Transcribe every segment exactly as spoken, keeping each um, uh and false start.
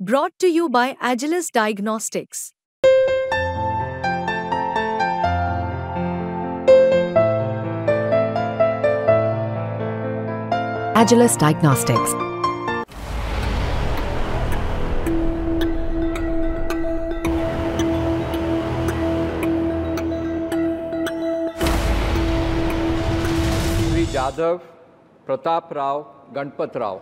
Brought to you by Agilus Diagnostics. Agilus Diagnostics. Shri Jadhav Prataprao Ganpatrao.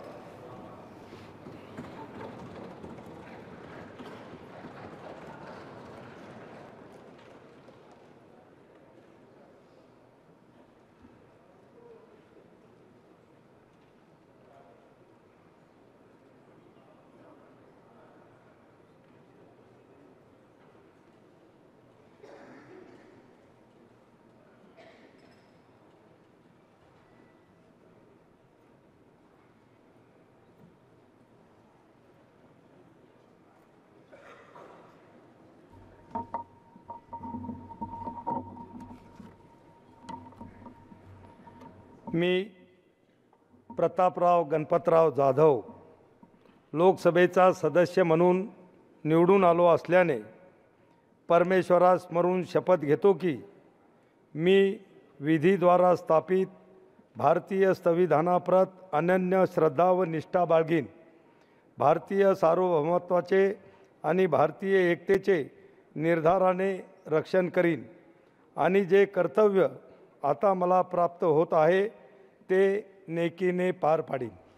मी प्रतापराव गणपतराव जाधव लोकसभेचा सदस्य म्हणून निवडून आलो असल्याने परमेश्वरास स्मरून शपथ घेतो की मी विधीद्वारा स्थापित भारतीय संविधानाप्रत अनन्य श्रद्धा व निष्ठा बाळगीन, भारतीय सार्वभौमत्वाचे आणि भारतीय एकतेचे निर्धाराने रक्षण करीन आणि जे कर्तव्य आता मला प्राप्त होत आहे ते नेकीने पार पाडीन.